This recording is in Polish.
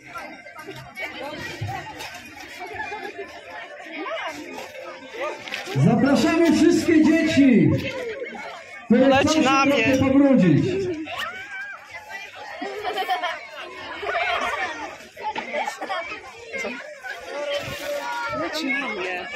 Zapraszamy wszystkie dzieci, które Leci chcą na się mnie. pobrudzić.